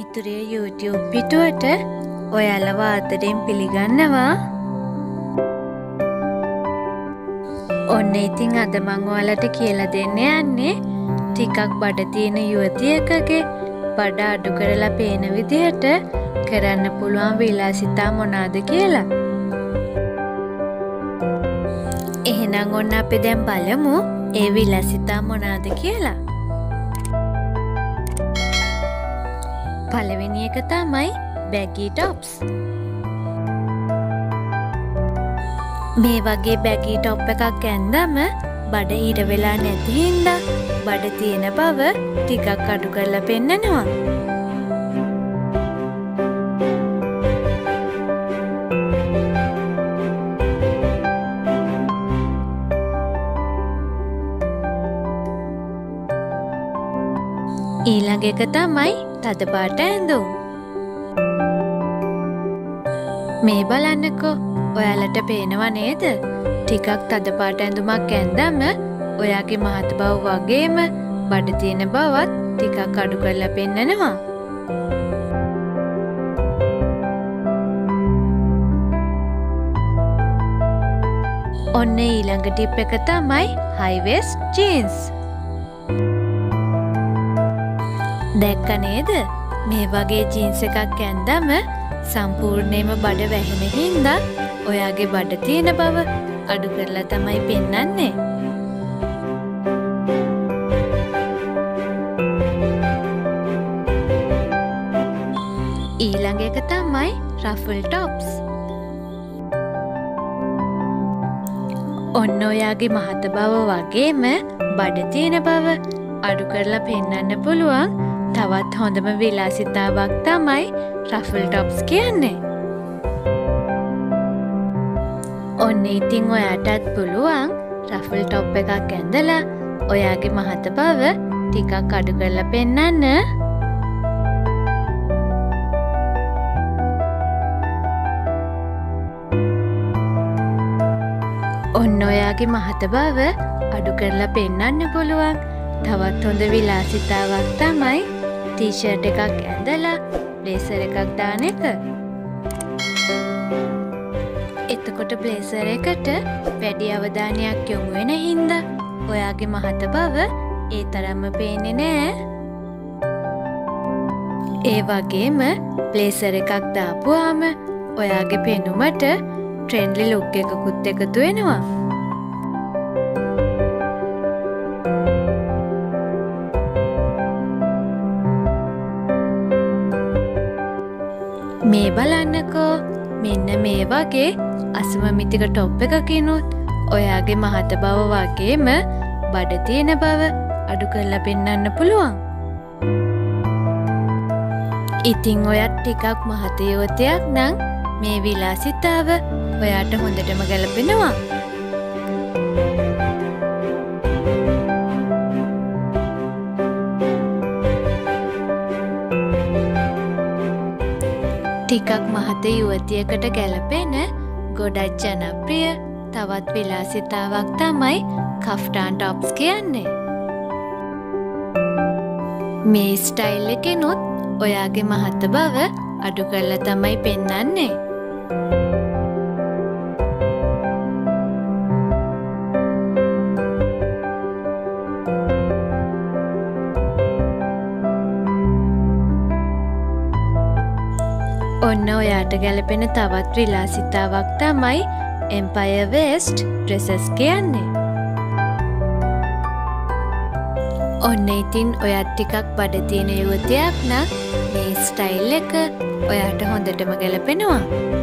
මිතුරේ YouTube පිටුවට ඔයාලව ආදරෙන් පිළිගන්නවා. ඔන්න ඉතින් අද මං ඔයාලට කියලා දෙන්න යන්නේ ටිකක් බඩ තියෙන යුවතියකගේ බඩ අඩු කරලා පේන විදිහට කරන්න පුළුවන් විලාසිතා මොනවාද කියලා. එහෙනම් ඔන්න අපි දැන් බලමු ඒ විලාසිතා මොනවාද කියලා. පළවෙනි එක තමයි baggy tops. මේ වගේ baggy top එකක් ඇන්දම බඩ හිර වෙලා නැති හින්දා බඩ තියෙන බව ටිකක් අඩු කරලා පෙන්නනවා. ඊළඟ එක තමයි තද පාට ඇඳුම්. මේ බලන්නකෝ ඔයාලට පේනවා නේද? ටිකක් තද පාට ඇඳුමක් ඇඳම ඔයාගේ මහත බව වගේම බඩ තියෙන බවත් ටිකක් අඩු කරලා පෙන්නනවා. ඔන්න ඊළඟ ටිප් එක තමයි high waist jeans. දැක්ක නේද? මේ වගේ ජීන්ස් එකක් ඇන්දම සම්පූර්ණයෙන්ම බඩ වැහෙන හින්දා ඔයාගේ බඩ තියෙන බව අඩු කරලා තමයි පෙන්වන්නේ. ඊළඟ එක තමයි ruffle tops. ඔන්න ඔයාගේ මහත බව වගේම බඩ තියෙන බව අඩු කරලා පෙන්වන්න පුළුවන් තවත් හොඳම විලාසිතාවක් තමයි ruffle tops කියන්නේ. ඔන්න ඉතින් ඔයාටත් පුළුවන් ruffle top එකක් ඇඳලා ඔයාගේ මහත බව ටිකක් අඩු කරලා පෙන්වන්න. ඔන්න ඔයාගේ මහත බව අඩු කරලා පෙන්වන්න පුළුවන් තවත් හොඳ විලාසිතාවක් තමයි ටී-ෂර්ට් එකක් ඇඳලා බ්ලේසර් එකක් දාන එක. එතකොට බ්ලේසර් එකට වැඩි අවධානයක් යොමු වෙන හින්දා ඔයාගේ මහත බව ඒ තරම්ම පේන්නේ නෑ. ඒ වගේම බ්ලේසර් එකක් දාපුවාම ඔයාගේ පෙනුමට ට්‍රෙන්ඩ්ලි ලුක් එකකුත් එකතු වෙනවා. මේ බලන්නකෝ මෙන්න මේ වගේ අසමමිතික ටොප් එකකිනුත් ඔයාගේ මහත බව වගේම බඩ තියෙන බව අඩු කරලා පෙන්වන්න පුළුවන්. ඉතින් ඔයත් ටිකක් මහත යුවතියක් නම් මේ විලාසිතාව ඔයාට හොඳටම ගැලපෙනවා. ටිකක් මහත යුවතියකට ගැලපෙන ගොඩක් ජනප්‍රිය තවත් විලාසිතාවක් තමයි කෆ්ටාන් ටොප්ස් කියන්නේ. මේ ස්ටයිල් එකෙනුත් ඔයාගේ මහත බව අඩු කරලා තමයි පෙන්වන්නේ. ඔන්න ඔයාට ගැලපෙන තවත් විලාසිතාවක් තමයි empire waist dresses කියන්නේ. ඔන්න ඉතින් ඔයත් ටිකක් බඩ තියෙන යුවතියක් නම් මේ ස්ටයිල් එක ඔයාට හොඳටම ගැලපෙනවා.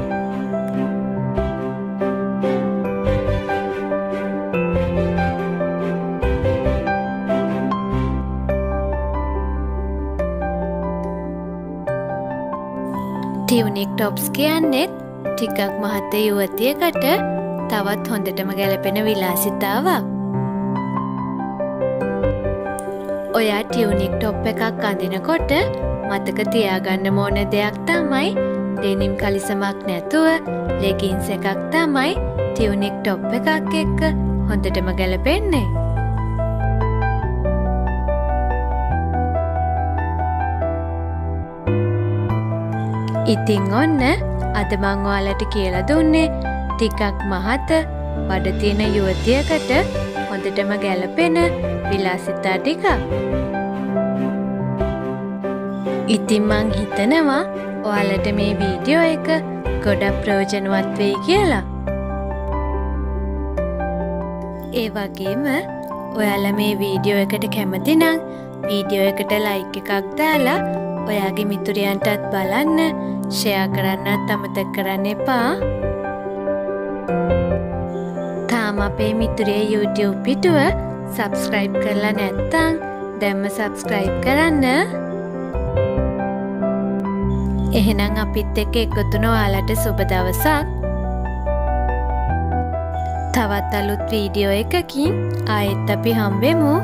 ටියුනික් ටොප්ස් කියන්නේත් ටිකක් මහත යුවතියකට තවත් හොඳටම ගැලපෙන විලාසිතාවක්. ඔයා ටියුනික් ටොප් එකක් අඳිනකොට මතක තියාගන්න ඕන දෙයක් තමයි ඩෙනිම් කලිසමක් නැතුව ලෙගින්ස් එකක් තමයි ටියුනික් ටොප් එකක් එක්ක හොඳටම ගැලපෙන්නේ. ඉතින් ඔන්න අද මං ඔයාලට කියලා දුන්නේ ටිකක් මහත බඩ තියෙන යුවතියකට හොඳටම ගැලපෙන විලාසිතා ටිකක්. ඉතින් මං හිතනවා ඔයාලට මේ වීඩියෝ එක ගොඩක් ප්‍රයෝජනවත් වෙයි කියලා. ඒ වගේම ඔයාලා මේ වීඩියෝ එකට කැමති නම් වීඩියෝ එකට ලයික් එකක් දාලා ඔයාගේ මිතුරියන්ටත් බලන්න ෂෙයා කරන්නත් අමතක කරන්න එපා. තාම අපේ මිතුරිය YouTube පිටුව subscribe කරලා නැත්නම් දැන්ම subscribe කරන්න. එහෙනම් අපිත් එක්ක එකතු වෙන ඔයාලට සුබ දවසක්. තවත් අලුත් වීඩියෝ එකකින් ආයෙත් අපි හම්බෙමු.